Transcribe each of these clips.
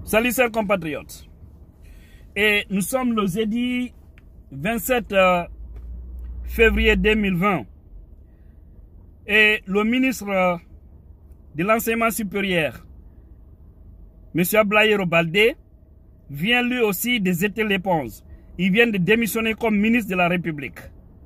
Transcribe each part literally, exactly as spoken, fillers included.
Salut chers compatriotes. Et nous sommes le jeudi vingt-sept février deux mille vingt. Et le ministre de l'enseignement supérieur, M. Abdoulaye Baldé, vient lui aussi de jeter l'éponge. Il vient de démissionner comme ministre de la République.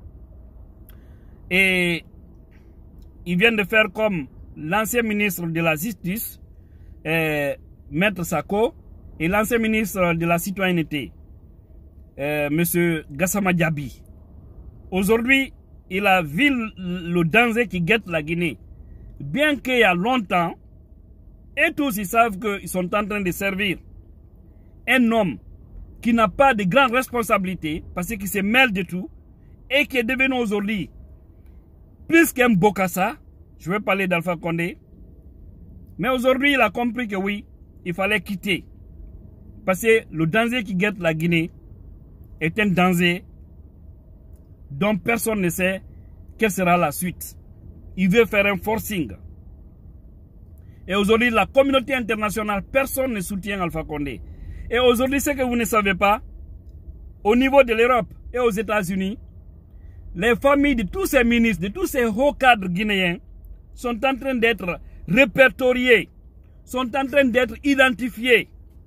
Et il vient de faire comme l'ancien ministre de la Justice, euh, Maître Sako, et l'ancien ministre de la Citoyenneté, euh, M. Gassama Diaby. Aujourd'hui, il a vu le danger qui guette la Guinée. Bien qu'il y a longtemps, et tous ils savent qu'ils sont en train de servir un homme qui n'a pas de grandes responsabilités, parce qu'il se mêle de tout, et qui est devenu aujourd'hui plus qu'un Bokassa. Je vais parler d'Alpha Condé. Mais aujourd'hui, il a compris que oui, il fallait quitter. Parce que le danger qui guette la Guinée est un danger dont personne ne sait quelle sera la suite. Il veut faire un forcing. Et aujourd'hui, la communauté internationale, personne ne soutient Alpha Condé. Et aujourd'hui, ce que vous ne savez pas, au niveau de l'Europe et aux États-Unis, les familles de tous ces ministres, de tous ces hauts cadres guinéens, sont en train d'être répertoriés, sont en train d'être identifiés,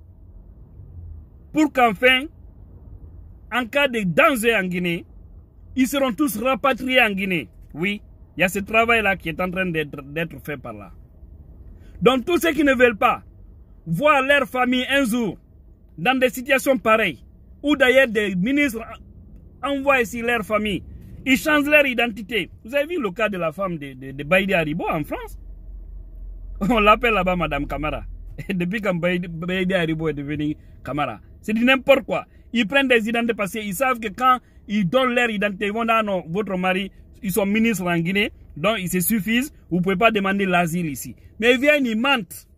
pour qu'enfin, en cas de danger en Guinée, ils seront tous rapatriés en Guinée. Oui, il y a ce travail-là qui est en train d'être fait par là. Donc tous ceux qui ne veulent pas voir leur famille un jour dans des situations pareilles, ou d'ailleurs des ministres envoient ici leur famille, ils changent leur identité. Vous avez vu le cas de la femme de, de, de Baïdi Haribo en France? On l'appelle là-bas Madame Camara. Et depuis quand Baïdi Haribo est devenu Camara, c'est du n'importe quoi. Ils prennent des identités parce qu'ils savent que quand ils donnent leur identité, ils vont dire non, votre mari, ils sont ministres en Guinée, donc ils se suffisent, vous ne pouvez pas demander l'asile ici. Mais ils viennent, ils mentent.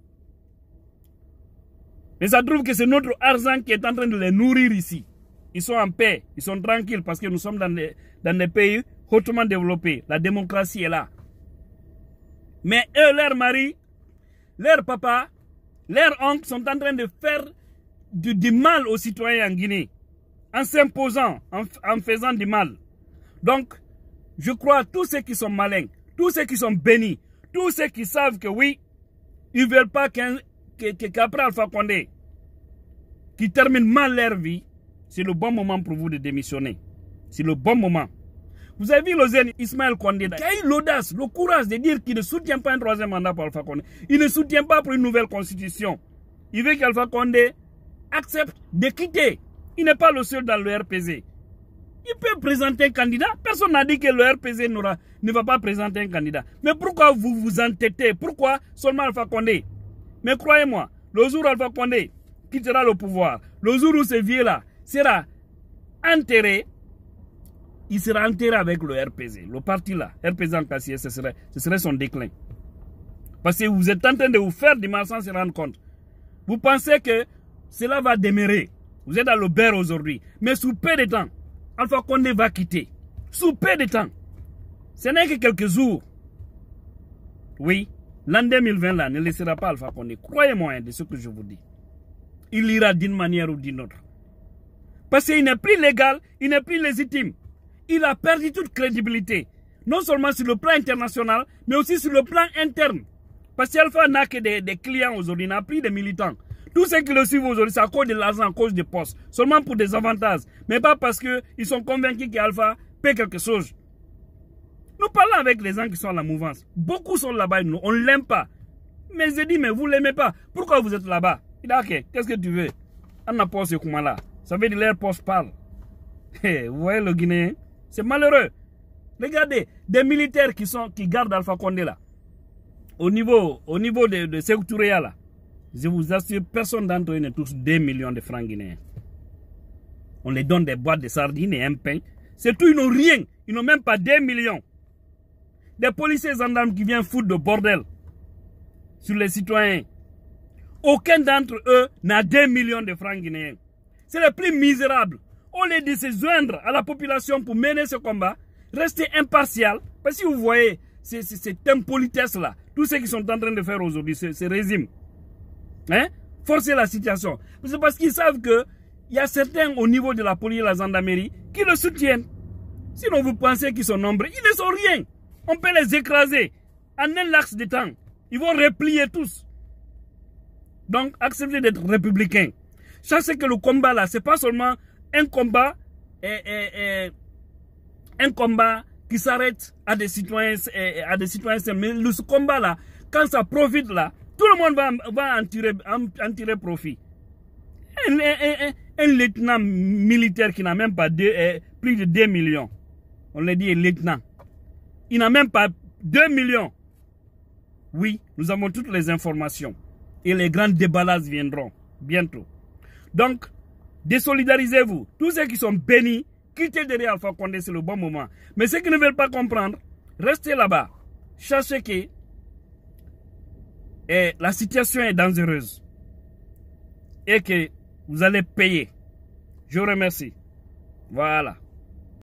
Mais ça trouve que c'est notre argent qui est en train de les nourrir ici. Ils sont en paix, ils sont tranquilles parce que nous sommes dans des, dans des pays hautement développés. La démocratie est là. Mais eux, leurs maris, leurs papas, leurs oncles sont en train de faire du, du mal aux citoyens en Guinée. En s'imposant, en, en faisant du mal. Donc, je crois tous ceux qui sont malins, tous ceux qui sont bénis, tous ceux qui savent que oui, ils ne veulent pas qu'après qu qu Alpha Condé, qui termine mal leur vie, c'est le bon moment pour vous de démissionner. C'est le bon moment. Vous avez vu le Zen Ismaël Condé, qui a eu l'audace, le courage de dire qu'il ne soutient pas un troisième mandat pour Alpha Condé. Il ne soutient pas pour une nouvelle constitution. Il veut qu'Alpha Condé accepte de quitter. Il n'est pas le seul dans le R P G. Il peut présenter un candidat. Personne n'a dit que le R P G ne va pas présenter un candidat. Mais pourquoi vous vous entêtez? Pourquoi seulement Alpha Condé? Mais croyez-moi, le jour où Alpha Condé quittera le pouvoir, le jour où ce vieux-là sera enterré, il sera enterré avec le R P G. Le parti là, R P G en Cassier, ce serait, ce serait son déclin. Parce que vous êtes en train de vous faire du mal sans se rendre compte. Vous pensez que cela va demeurer. Vous êtes dans le beurre aujourd'hui. Mais sous peu de temps, Alpha Condé va quitter. Sous peu de temps. Ce n'est que quelques jours. Oui, l'an deux mille vingt là ne laissera pas Alpha Condé. Croyez-moi de ce que je vous dis. Il ira d'une manière ou d'une autre. Parce qu'il n'est plus légal, il n'est plus légitime. Il a perdu toute crédibilité. Non seulement sur le plan international, mais aussi sur le plan interne. Parce qu'Alpha n'a que des, des clients aujourd'hui, il n'a plus de militants. Tous ceux qui le suivent aujourd'hui, c'est à cause de l'argent, à cause des postes. Seulement pour des avantages. Mais pas parce qu'ils sont convaincus qu'Alpha paie quelque chose. Nous parlons avec les gens qui sont à la mouvance. Beaucoup sont là-bas, on ne l'aime pas. Mais je dis, mais vous ne l'aimez pas. Pourquoi vous êtes là-bas? Il dit, ok, qu'est-ce que tu veux? On n'a pas ce comment-là. Ça veut dire que leur poste parle. Hey, vous voyez le Guinéen? C'est malheureux. Regardez, des militaires qui, sont, qui gardent Alpha Condé là. Au niveau, au niveau de, de Sékou Touré là. Je vous assure, personne d'entre eux ne touche deux millions de francs guinéens. On les donne des boîtes de sardines et un pain. C'est tout, ils n'ont rien. Ils n'ont même pas deux millions. Des policiers gendarmes qui viennent foutre de bordel sur les citoyens. Aucun d'entre eux n'a deux millions de francs guinéens. C'est les plus misérables. Au lieu de se joindre à la population pour mener ce combat, rester impartial. Parce que vous voyez, cette impolitesse-là, tout ce qu'ils sont en train de faire aujourd'hui, ce régime. Hein? forcer la situation. C'est parce qu'ils savent que il y a certains au niveau de la police et de la gendarmerie qui le soutiennent. Sinon, vous pensez qu'ils sont nombreux. Ils ne sont rien. On peut les écraser en un laps de temps. Ils vont replier tous. Donc, acceptez d'être républicain. Sachez que le combat là, c'est pas seulement un combat, eh, eh, eh, un combat qui s'arrête à des citoyens, eh, à des citoyens. Mais le, ce combat là, quand ça profite là, tout le monde va, va en, tirer, en, en tirer profit. Un, un, un, un lieutenant militaire qui n'a même pas deux, eh, plus de deux millions. On l'a dit lieutenant. Il n'a même pas deux millions. Oui, nous avons toutes les informations. Et les grands déballages viendront bientôt. Donc, désolidarisez-vous. Tous ceux qui sont bénis, quittez derrière Alpha Condé, c'est le bon moment. Mais ceux qui ne veulent pas comprendre, restez là-bas. Sachez que eh, la situation est dangereuse. Et que vous allez payer. Je vous remercie. Voilà.